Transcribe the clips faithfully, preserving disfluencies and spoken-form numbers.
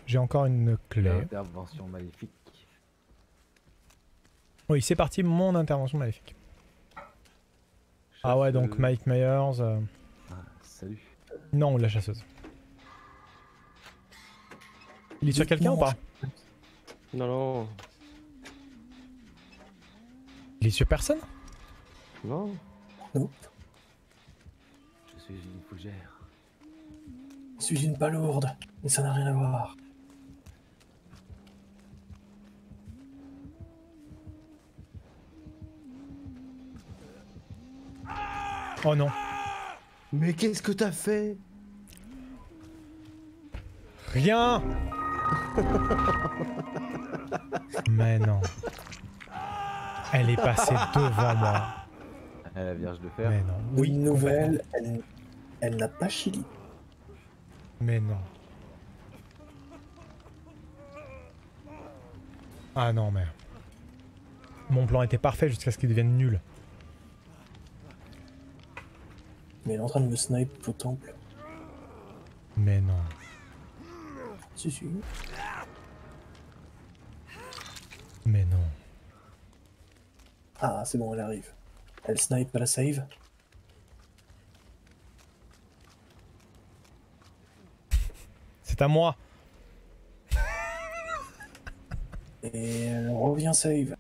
J'ai encore une clé. Intervention maléfique. Oui, c'est parti, mon intervention maléfique. Ah ouais, donc Mike Myers... Euh... Ah, salut. Non, la chasseuse. Il est sur quelqu'un ou pas? Non, non. Il est sur personne? Non. Nope. Je suis une fougère. Je suis une palourde, mais ça n'a rien à voir. Oh non. Mais qu'est-ce que t'as fait? Rien. Mais non. Elle est passée devant moi. Elle la Vierge de Fer. Mais non. Oui, une nouvelle, elle, elle n'a pas chili. Mais non. Ah non, mais... Mon plan était parfait jusqu'à ce qu'il devienne nul. Mais elle est en train de me snipe au temple. Mais non. Si, si. Mais non. Ah, c'est bon, elle arrive. Elle snipe à la save. C'est à moi. Et elle revient save.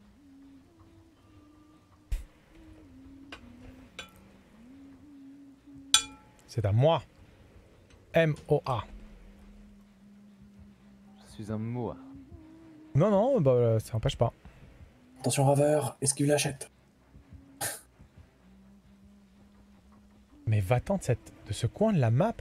C'est à moi. M O A. Je suis un Moa. Non, non, bah ça n'empêche pas. Attention Raveur, esquive l'achète. Mais va-t'en de, cette... de ce coin de la map.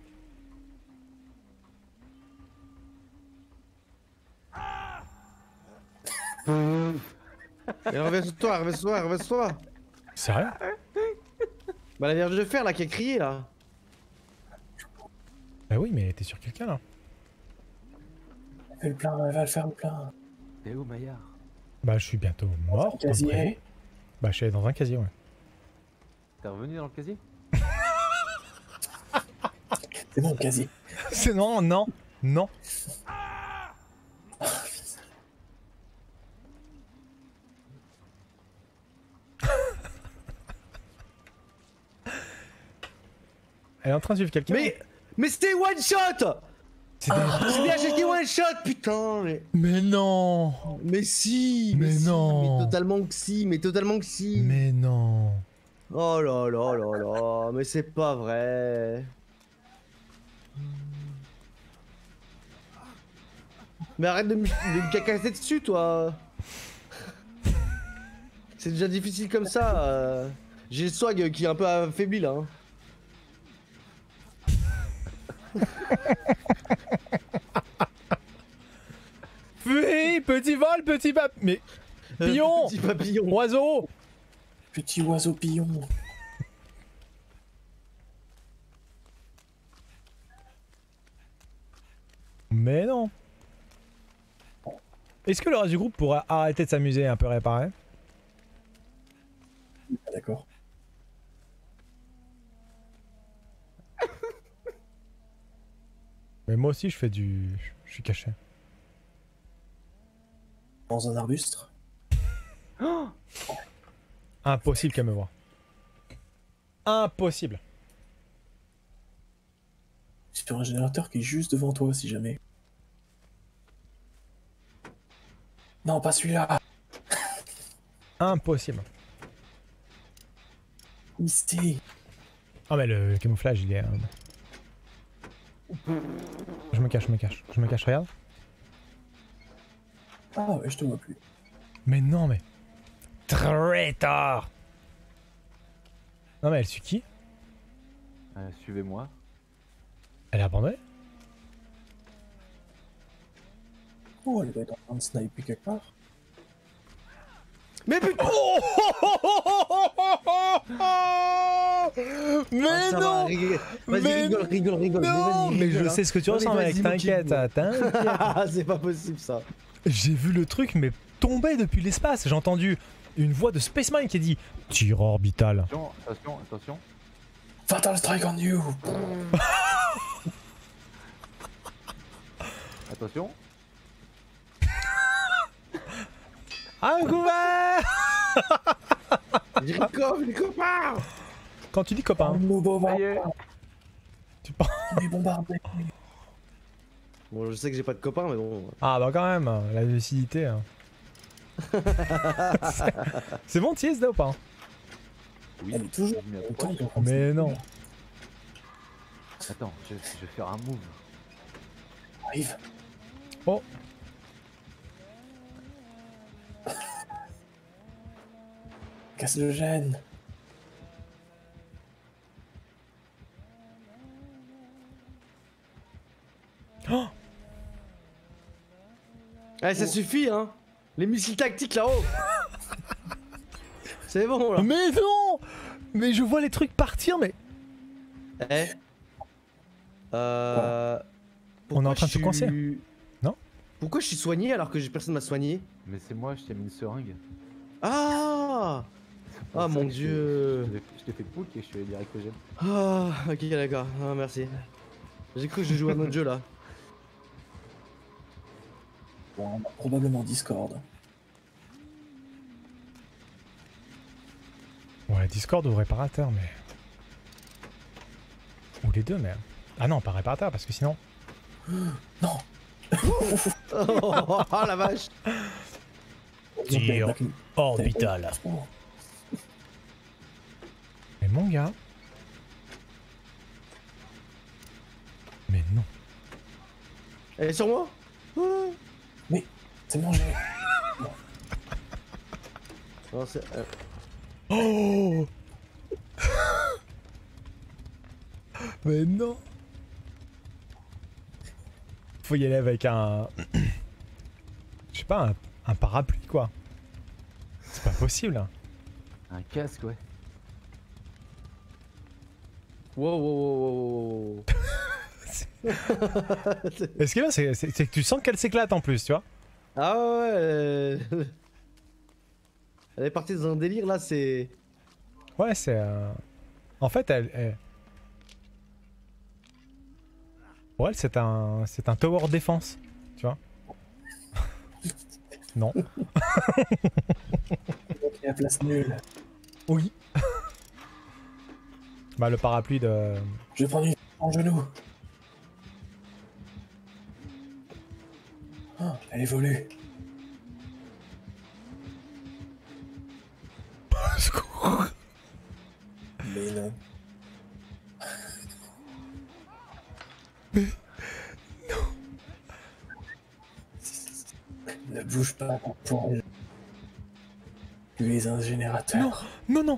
Elle revient sur toi, elle revient sur toi, elle revient sur toi. Sérieux? Bah la Vierge de Fer là qui a crié là. Bah oui, mais t'es sur quelqu'un là. Elle fait le plein, elle va le faire le plein. T'es où, Maillard? Bah je suis bientôt mort. comme Casier. prévu. Bah je suis dans un casier, ouais. T'es revenu dans le casier? C'est bon, casier. C'est non, non, non. Elle est en train de suivre quelqu'un. Mais mais c'était one shot. C'est des- C'est bien j'ai dit one shot putain mais... Mais non. Mais si Mais si, non. Mais totalement que si, mais totalement que si. Mais non. Oh là là là là, mais c'est pas vrai. Mais arrête de me, de me cacasser dessus, toi. C'est déjà difficile comme ça. euh. J'ai le swag qui est un peu affaibli là. hein. Oui, petit vol, petit pap... Mais... Pion. Petit papillon. Oiseau. Petit oiseau pillon. Mais non. Est-ce que le reste du groupe pourra arrêter de s'amuser et un peu réparer? Ah, d'accord. Mais moi aussi je fais du... Je suis caché. Dans un arbuste. Impossible qu'elle me voie. Impossible. Sur un générateur qui est juste devant toi si jamais. Non, pas celui-là. Impossible. Ici. Ah mais le camouflage il est... euh, Je me cache, je me cache. Je me cache, regarde. Ah ouais, je te vois plus. Mais non mais... Traitor. Non mais elle suit qui? Euh, Suivez-moi. Elle est abandonnée? Oh, elle doit être en train de sniper quelque part. Mais putain. Mais Ah, ça va, non. rigole. Vas-y, Mais rigole, rigole, rigole. Non, vas-y, mais rigole, je hein. sais ce que tu Non, mais ressens mec, vas-y, t'inquiète, motive-moi. t'inquiète. C'est pas possible ça. J'ai vu le truc mais tomber depuis l'espace. J'ai entendu une voix de Spaceman qui a dit tir orbital. Attention, attention, attention. Fatal strike on you. Attention. Un couvert. J'ai copain, les copains. Quand tu dis copain, Nous Ça y est. tu parles. On est bombardés. Bon, je sais que j'ai pas de copains, mais bon. Ah bah quand même, la lucidité. Hein. C'est bon, tu y es, Zda, ou pas? Oui. Elle est toujours Je m'y au approche. temps. Mais non. Attends, je, je vais faire un move. Arrive. Oh. Casse le gène. Oh. Allez, ça suffit, hein. Les missiles tactiques là-haut. C'est bon, là. Mais non. Mais je vois les trucs partir, mais... Eh. Euh... On est en train de se pourquoi je coincer. suis- Non. Pourquoi je suis soigné alors que j'ai- personne m'a soigné? Mais c'est moi, je t'ai mis une seringue. Ah. C'est pour Ah ça mon que je- dieu. Je t'ai- je t'ai fait pouc et je suis allé direct au gène. Ah, ok, d'accord. Ah, merci. J'ai cru que je jouais à un autre jeu là. Bon, on a probablement Discord. Ouais, Discord ou réparateur, mais... Ou les deux, même. Ah non, pas réparateur, parce que sinon... Non. Oh, oh, la vache. Tir orbital. Mais mon gars... Mais non. Elle est sur moi? Ah. C'est mangé. Non, c'est... euh, Oh. Mais non. Faut y aller avec un... Je sais pas, un, un parapluie, quoi. C'est pas possible. Hein. Un casque, ouais. Wow, wow, wow, wow, wow, wow. Et ce qui est bien, c'est c'est- c'est que tu sens qu'elle s'éclate en plus, tu vois. Ah ouais, ouais. Elle... elle est partie dans un délire là, c'est... Ouais, c'est... euh, En fait, elle... elle- Pour elle, c'est un... C'est un tower defense, tu vois. Non. Ok, la place nulle. Oui. Bah, le parapluie de... Je vais prendre une en genou. Ah, elle évolue. Secours. Mais non. Ne bouge pas pour tu es un générateur. Non, non.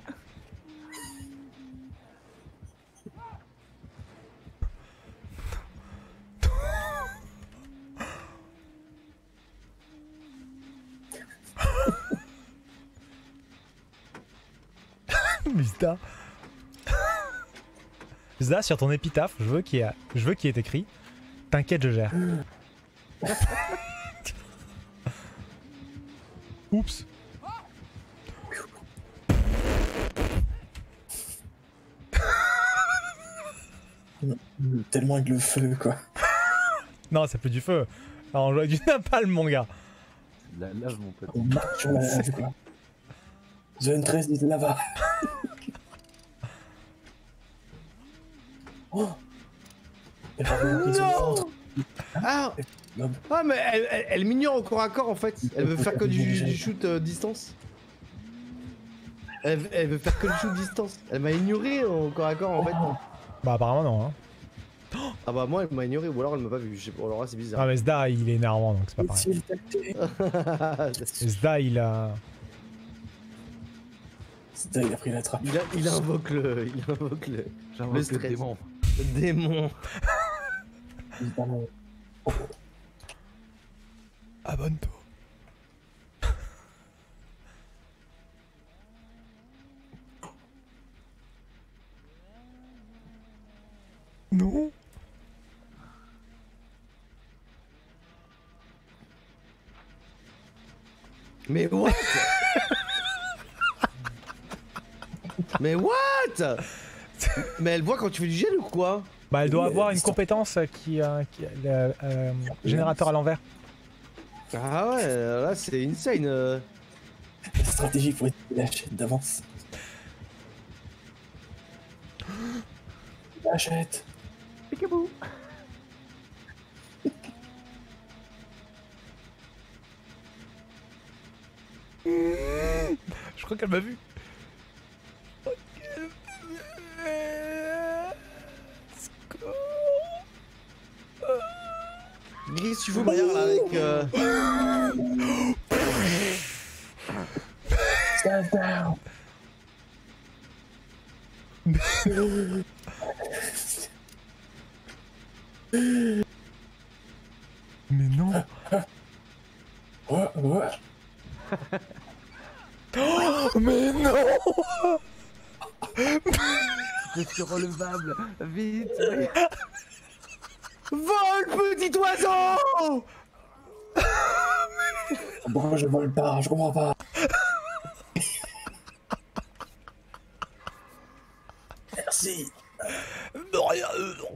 Zda. Zda, sur ton épitaphe, je veux qu'il y, a... je veux qu'il y ait écrit « T'inquiète, je gère ». Oups. Tellement avec le feu, quoi. Non, c'est plus du feu. Alors, on joue avec du napalm, mon gars. C'est de la lave, mon pote. On marche sur la lave, quoi. Zone treize dit lava. Oh. Elle va remonter son ventre. Ah, Non, ah mais elle, elle, elle m'ignore au corps à corps en fait. Elle veut faire que du, du shoot euh, distance. Elle, elle veut faire que du shoot distance. Elle m'a ignoré au corps à corps en fait. Bah, apparemment, non. Hein. Ah bah moi elle m'a ignoré ou alors elle m'a pas vu. Je sais pas, alors là c'est Ah, bizarre. mais Zda, il est énervant, donc c'est pas pareil. Missile tactique. Zda, il a... C'était, il a pris la trappe. il, a, il invoque le. Il invoque le, J'invoque le le stress. démon. Le démon. Évidemment. Abonne-toi. Non. Mais what? Mais what? Mais elle voit quand tu fais du gel ou quoi? Bah, elle doit Oui, avoir elle une est compétence qui, euh, qui le, euh, générateur à l'envers. Ah ouais, là c'est insane. euh. La stratégie pour être lâché d'avance. Lâchette. Peekaboo. Je crois qu'elle m'a vu. Qu'est-ce que tu fous derrière là avec. euh, Stand down. Mais non. Ouais, ouais. Oh, mais non. Je suis relevable. Vite. Vole, petit oiseau! Bon, je vole pas, je comprends pas. Merci. Non, rien.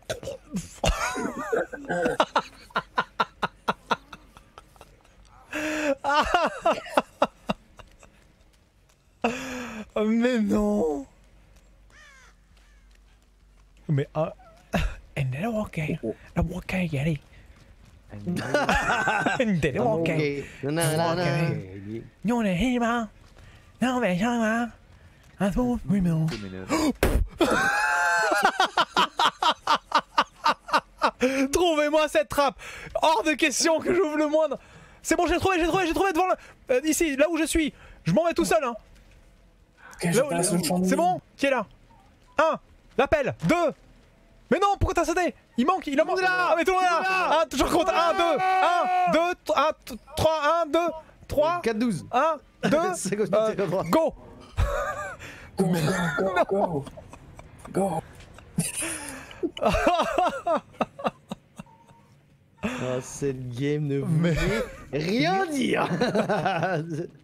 Oh, mais non. Mais ah. And they're okay. I'm okay, Yeti. And they're okay. Ok. Non, non, non. Ok. Nhô này hi mà. Non mais sao mà. À thu, oui mais non. Trouvez-moi cette trappe. Hors de question que j'ouvre le moindre. C'est bon, j'ai trouvé, j'ai trouvé, j'ai trouvé devant le... euh, ici, là où je suis. Je m'en vais tout seul, hein. Ok, je Là où- passe le champ de C'est mine. bon? Qui est là? Un. L'appel. Deux. Mais non, pourquoi t'as sauté? Il manque, il en manque. Ah mais tout le monde est là. Un, je recompte. Un, deux. Un, deux, un, trois, un, deux, trois. quatre douze. Un, deux. C'est comme euh, ça, droit. Go. Go, go, go, go. Go. Ah, cette game ne Mais- voulait rien dire.